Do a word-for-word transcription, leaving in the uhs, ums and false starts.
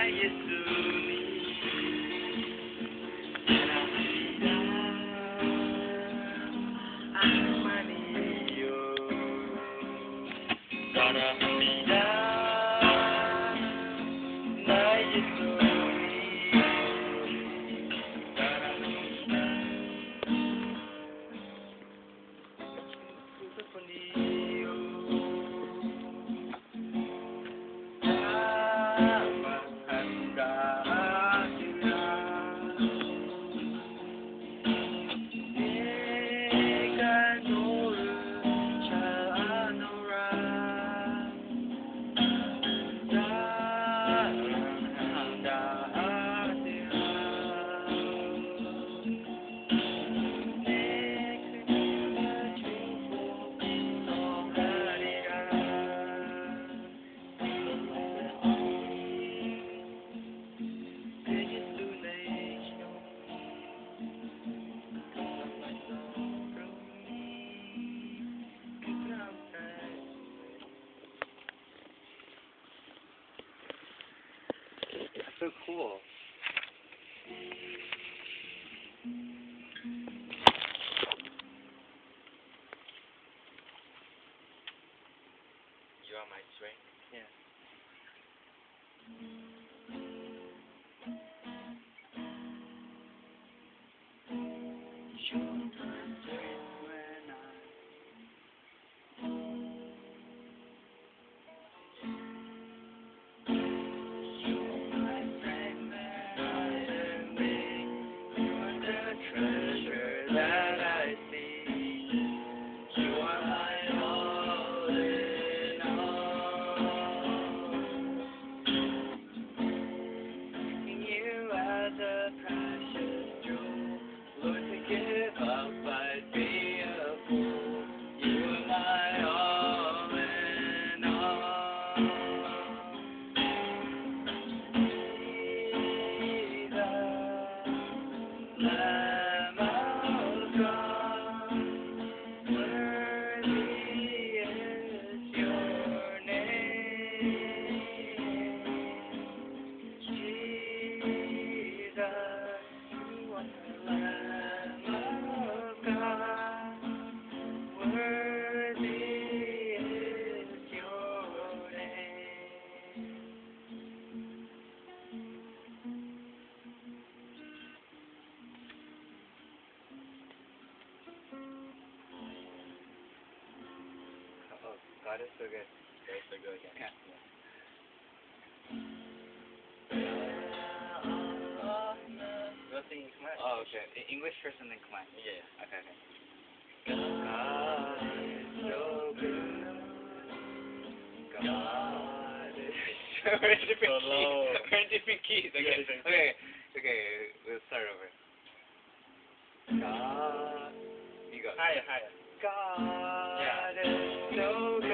So cool. You are my strength. Yeah. You're my strength when I treasure that I see. You are my all in all. You are the precious jewel. Lord, to give up, I'd be a fool. You are my all in all. Jesus, Lamb of God, worthy is your name. Jesus, you are the Lamb of God, worthy is your name. Oh, God is so good. Very so good. Yeah. We'll sing in Khmer. Oh, okay. E- English first and then Khmer. Yeah, yeah. Okay, okay. God is so good. God is so we're in different So low. keys. We're in different keys. Okay. Yeah, different Okay. Okay. We'll start over. God. You go. Higher, higher. God Yeah. is so